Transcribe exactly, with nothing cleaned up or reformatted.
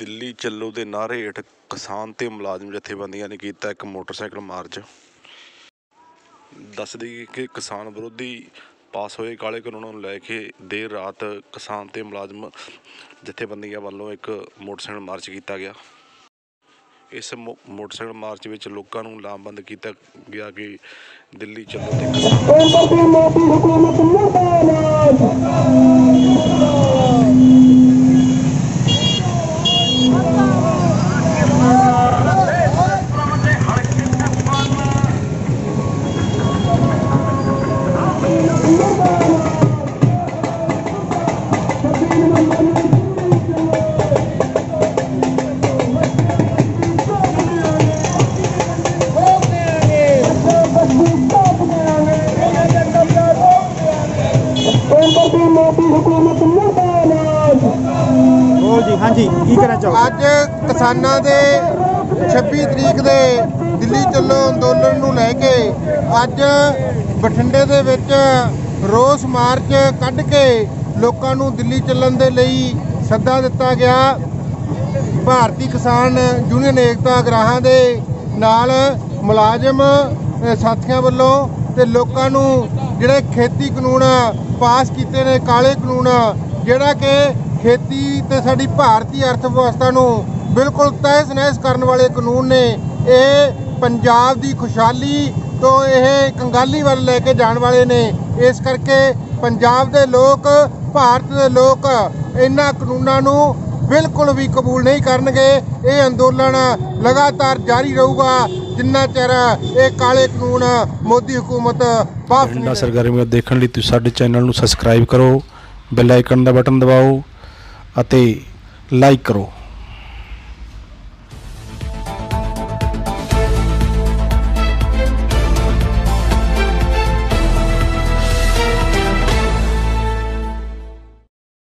दिल्ली चलो के नारे हेठ किसान ते मुलाजम जथेबंदियां ने किया एक मोटरसाइकिल मार्च। दस दी कि किसान विरोधी पास होए काले कानूनों लैके देर रात किसान ते मुलाजम जथेबंदियां वालों एक मोटरसाइकिल मार्च किया गया। इस मो मोटरसाइकिल मार्च में लोगों को लामबंद किया गया कि दिल्ली चलो ते हाँ जी की कहना चाहो? अज किसानों के छब्बी तरीक के दिल्ली चलो अंदोलन नूं लैके अज बठिंडे दे विच रोस मार्च कढ़ के लोकां नूं दिल्ली चलण दे लई सद्दा दिता गया। भारतीय किसान यूनियन एकता अगराहां दे नाल मुलाजम साथियां वल्लों ते लोकां नूं जिहड़े खेती कानून पास कीते ने काले कानून जिहड़ा कि खेती ते साडी भारतीय अर्थ व्यवस्था नूं बिल्कुल तहस नहस करने वाले कानून ने ये पंजाब की खुशहाली तो यह कंगाली वाल लैके जाने वाले ने। इस करके पंजाब के लोग भारत के लोग इन्हां कानूनों नूं बिल्कुल भी कबूल नहीं करनगे। ये अंदोलन लगातार जारी रहूगा जिन्ना चਿਰ ये काले कानून मोदी हुकूमत वापस नहीं। सरगर्मियां देखने लिए तुसीं साडे चैनल नूं सबसक्राइब करो, बैल आइकन का बटन दबाओ, लाइक करो।